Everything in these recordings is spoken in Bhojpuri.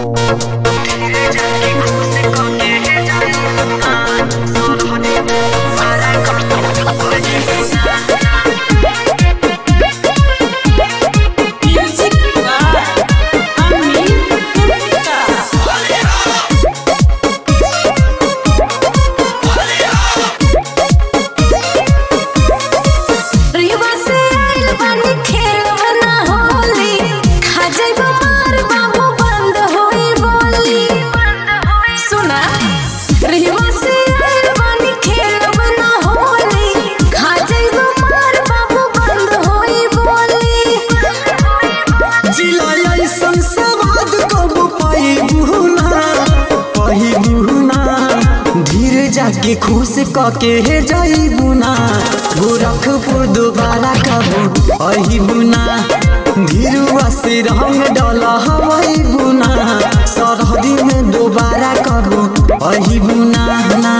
जाके खुश कके जाइबुना गोरखपुर दोबारा कबू अहिबुना धीरुआ से रंग डाला हवाई बुना सरहदी में दोबारा कबू अहिबुना ना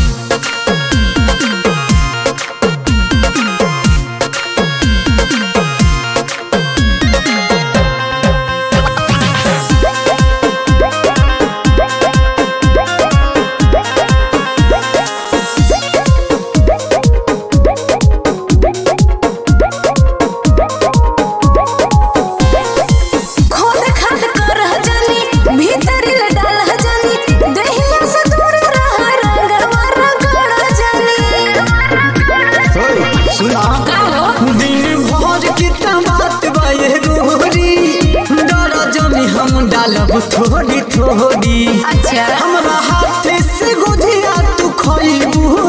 थोड़ी थोड़ी अच्छा हमरा हाथ से गुजिया तू खइबू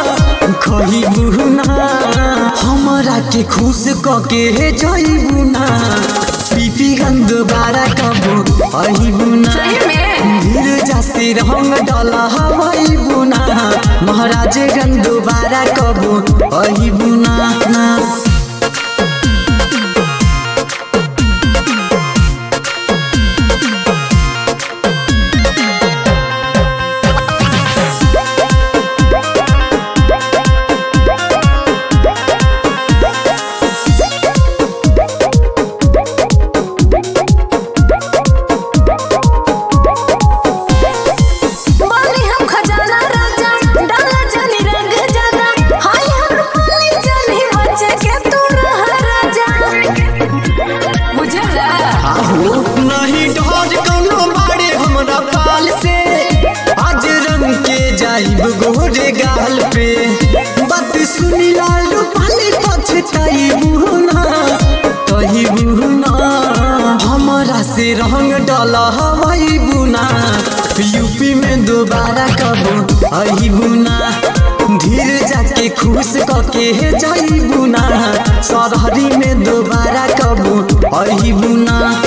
ना हमरा के खुश कके जाइबू ना पीपी गंद दोबारा कबू अहिबू ना धीर जासे रंग डाला हवाई बुना महाराज गंद दोबारा कबू अहिबू ना नहीं डर कौनो बाड़े हमरा पाल से आज रंग के जाइब गोरे गाल पे बात सुनी लाल पानी पछताइबू ना हमरा से रंग डाला हवाई बुना यूपी में दोबारा कबू अहिबू ना धीर जाके खुश कके जाइबू ना सरहदी में दोबारा कबू अहिबू ना।